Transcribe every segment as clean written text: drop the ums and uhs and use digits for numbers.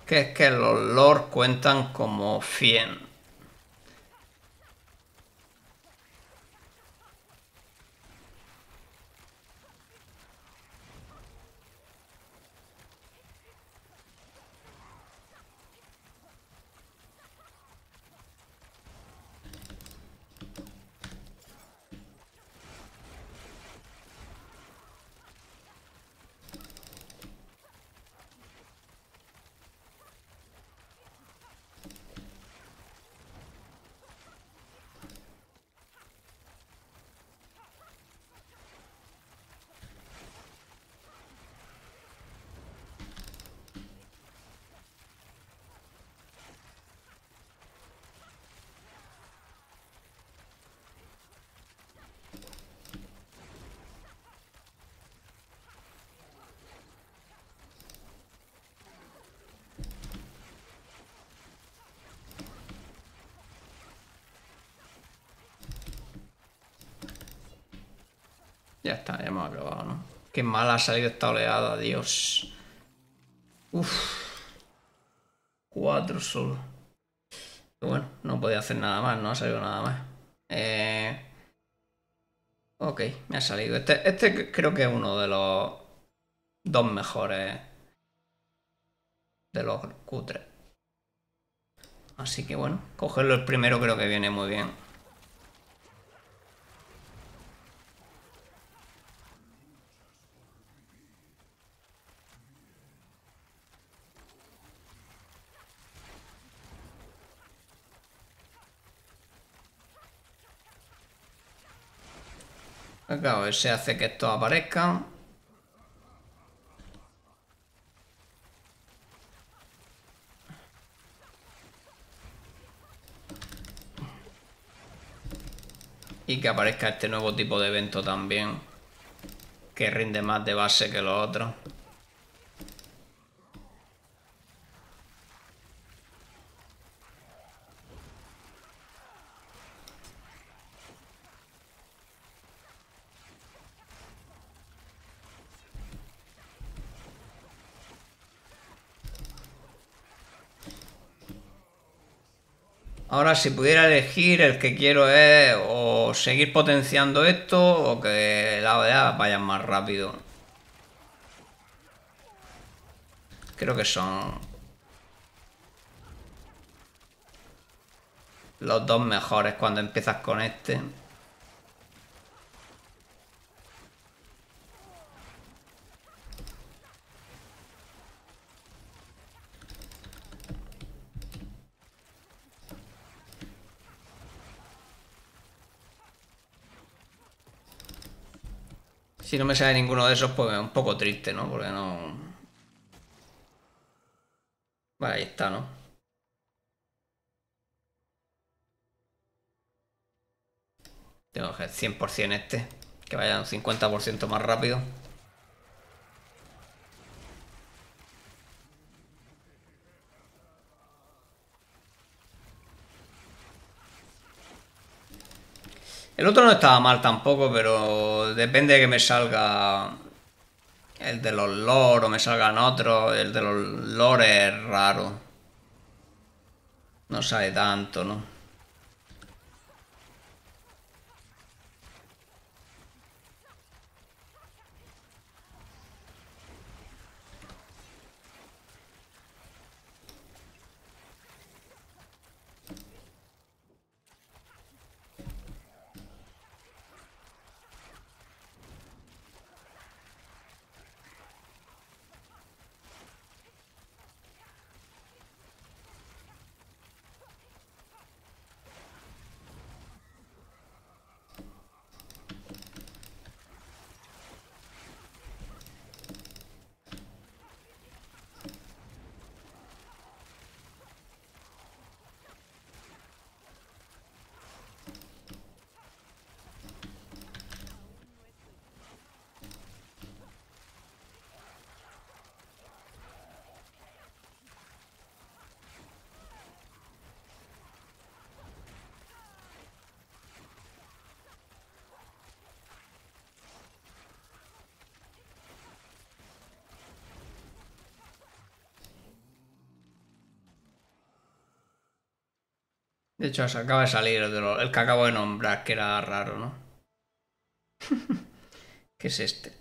Que es que los lords cuentan como 100. Ya está, ya hemos acabado, ¿no? Qué mal ha salido esta oleada, Dios. Uf, 4 solo. Pero bueno, no podía hacer nada más, no ha salido nada más. Ok, me ha salido. Este creo que es uno de los dos mejores de los cutres. Así que bueno, cogerlo el primero creo que viene muy bien. Claro, ese hace que estos aparezcan. Y que aparezca este nuevo tipo de evento también. Que rinde más de base que los otros. Ahora, si pudiera elegir, el que quiero es o seguir potenciando esto o que la ODA vaya más rápido. Creo que son los dos mejores cuando empiezas con este. Si no me sale ninguno de esos, pues es un poco triste, ¿no? Porque no... Vale, ahí está, ¿no? Tengo que 100% este. Que vaya un 50% más rápido. El otro no estaba mal tampoco, pero depende de que me salga el de los lore o me salgan otros. El de los lore es raro. No sale tanto, ¿no? De hecho, se acaba de salir el que acabo de nombrar, que era raro, ¿no? ¿Qué es este?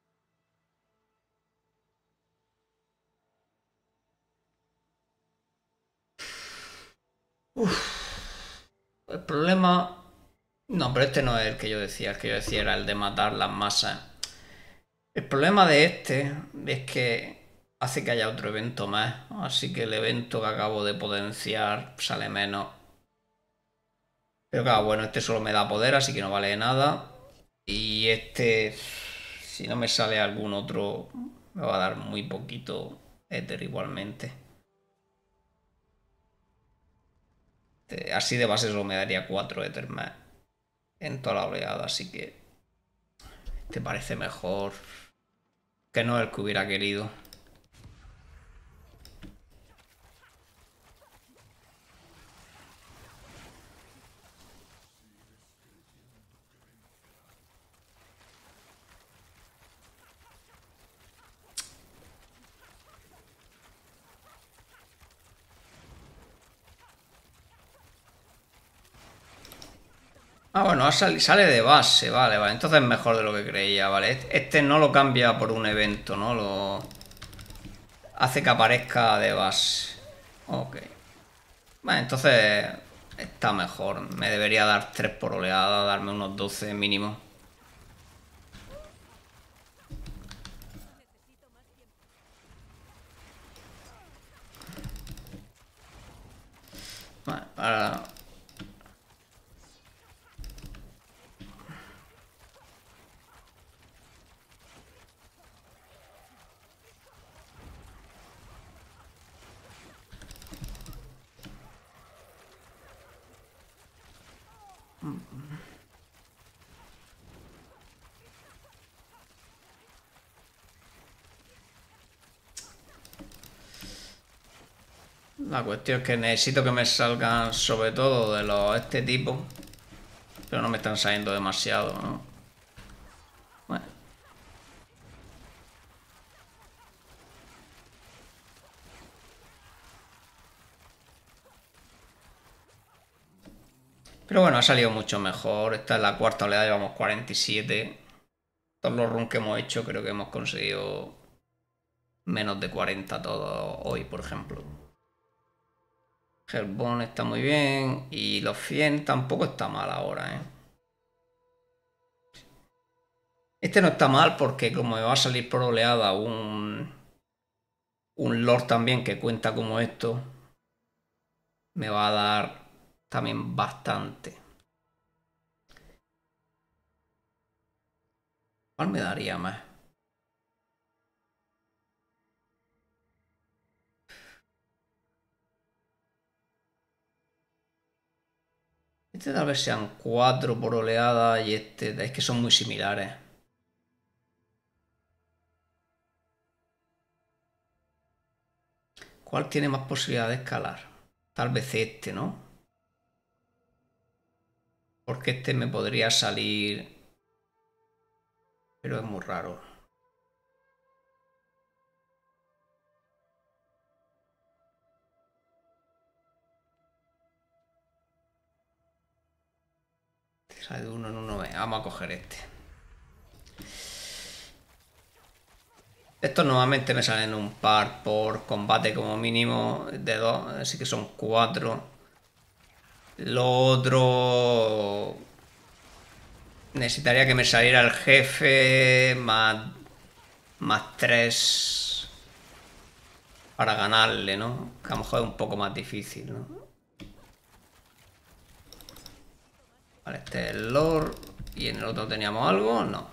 El problema... No, pero este no es el que yo decía. El que yo decía era el de matar las masas. El problema de este es que hace que haya otro evento más. Así que el evento que acabo de potenciar sale menos. Pero claro, bueno, este solo me da poder, así que no vale nada. Y este, si no me sale algún otro, me va a dar muy poquito éter igualmente. Así de base solo me daría 4 éter más en toda la oleada, así que te parece mejor que no el que hubiera querido. Ah, bueno, sale de base, vale, vale. Entonces es mejor de lo que creía, vale. Este no lo cambia por un evento, ¿no? Lo hace que aparezca de base. Ok. Vale, entonces está mejor. Me debería dar 3 por oleada, darme unos 12 mínimo. Vale, ahora... La cuestión es que necesito que me salgan sobre todo de los este tipo. Pero no me están saliendo demasiado, ¿no? Bueno. Pero bueno, ha salido mucho mejor. Esta es la cuarta oleada, llevamos 47. Todos los runs que hemos hecho creo que hemos conseguido menos de 40 todos hoy, por ejemplo. Hellbourne está muy bien y los 100 tampoco está mal ahora, ¿eh? Este no está mal porque como me va a salir por oleada un Lord también que cuenta como esto, me va a dar también bastante. ¿Cuál me daría más? Este tal vez sean 4 por oleada y este es que son muy similares. ¿Cuál tiene más posibilidad de escalar? Tal vez este, ¿no? Porque este me podría salir... Pero es muy raro. Sale de uno en uno. Vamos a coger este. Estos normalmente me salen un par por combate como mínimo de 2, así que son 4. Lo otro... Necesitaría que me saliera el jefe más 3 para ganarle, ¿no? Que a lo mejor es un poco más difícil, ¿no? Vale, este es el Lord. ¿Y en el otro teníamos algo? No.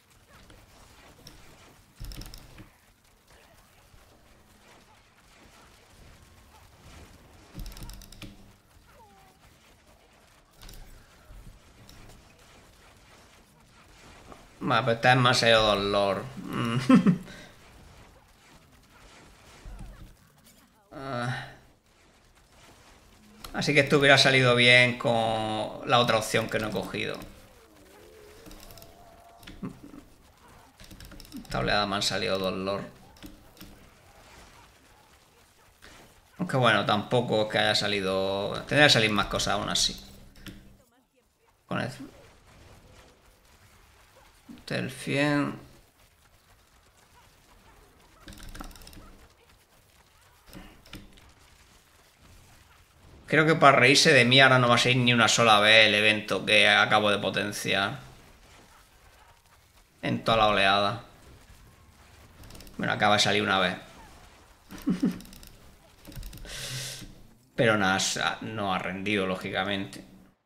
Vale, pues este es más allá dos Lord. Así que esto hubiera salido bien con la otra opción que no he cogido. Esta oleada me han salido dos Lord. Aunque bueno, tampoco es que haya salido... Tendría que salir más cosas aún así. Con el 100... Creo que para reírse de mí ahora no va a ser ni una sola vez el evento que acabo de potenciar. En toda la oleada. Bueno, acaba de salir una vez. Pero nada, no ha rendido, lógicamente.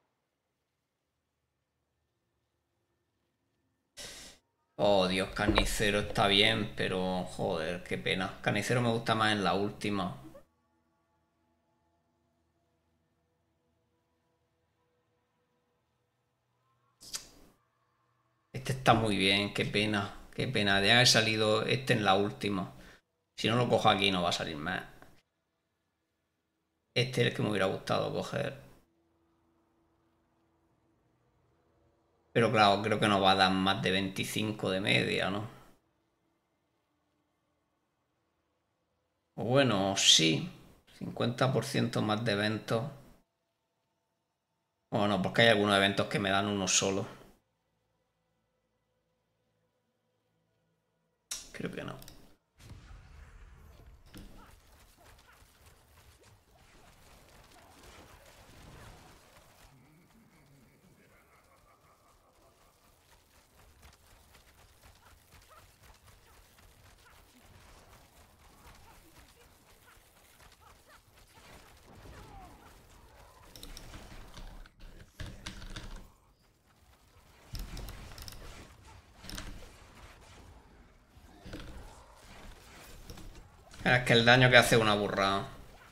Oh, Dios, Carnicero está bien, pero joder, qué pena. Carnicero me gusta más en la última. Este está muy bien, qué pena. Qué pena de haber salido este en la última. Si no lo cojo aquí no va a salir más. Este es el que me hubiera gustado coger. Pero claro, creo que no va a dar más de 25 de media, ¿no? O bueno, sí. 50% más de eventos. O no, porque hay algunos eventos que me dan uno solo. Creo que no. Es que el daño que hace es una burrada.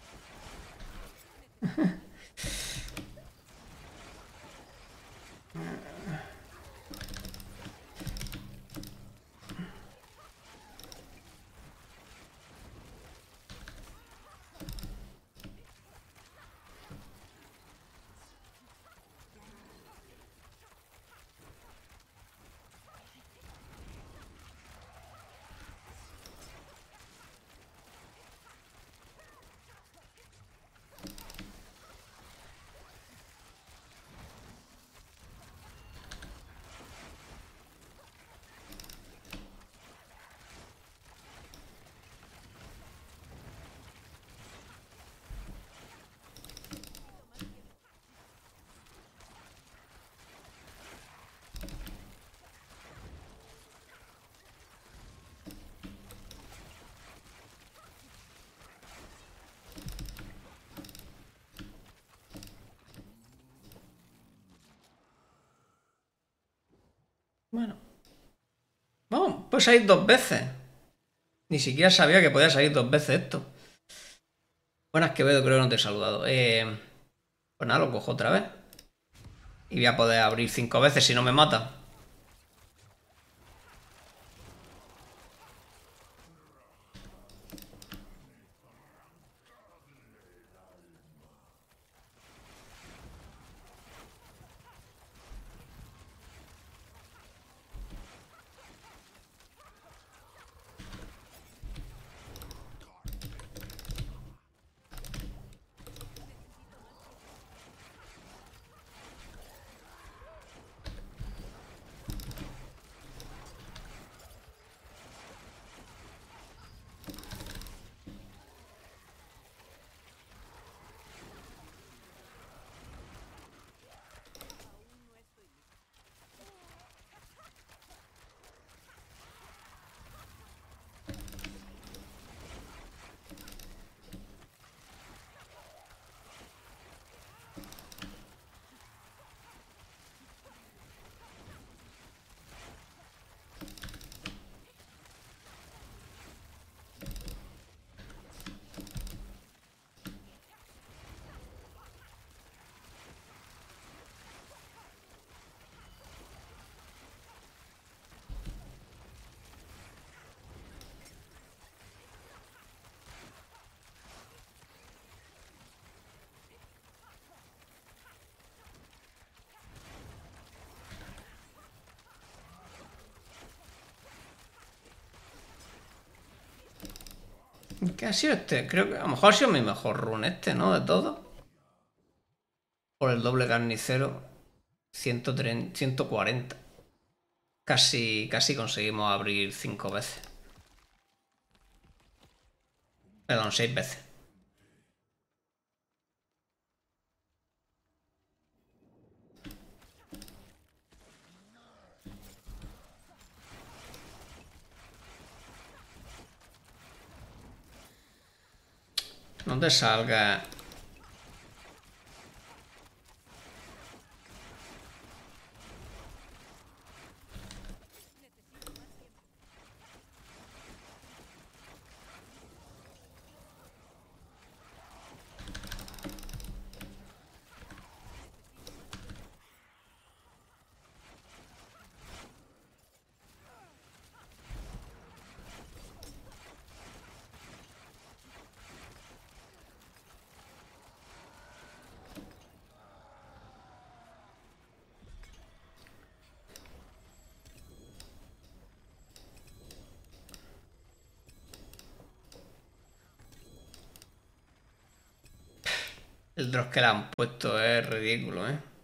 Bueno. Vamos, puede salir dos veces. Ni siquiera sabía que podía salir dos veces esto. Buenas, Quevedo, creo que no te he saludado. Pues nada, lo cojo otra vez. Y voy a poder abrir 5 veces si no me mata. ¿Qué ha sido este? Creo que a lo mejor ha sido mi mejor run este, ¿no? De todo. Por el doble carnicero. 130, 140. Casi conseguimos abrir 5 veces. Perdón, 6 veces. No te salga. El drop que le han puesto es ridículo, ¿eh?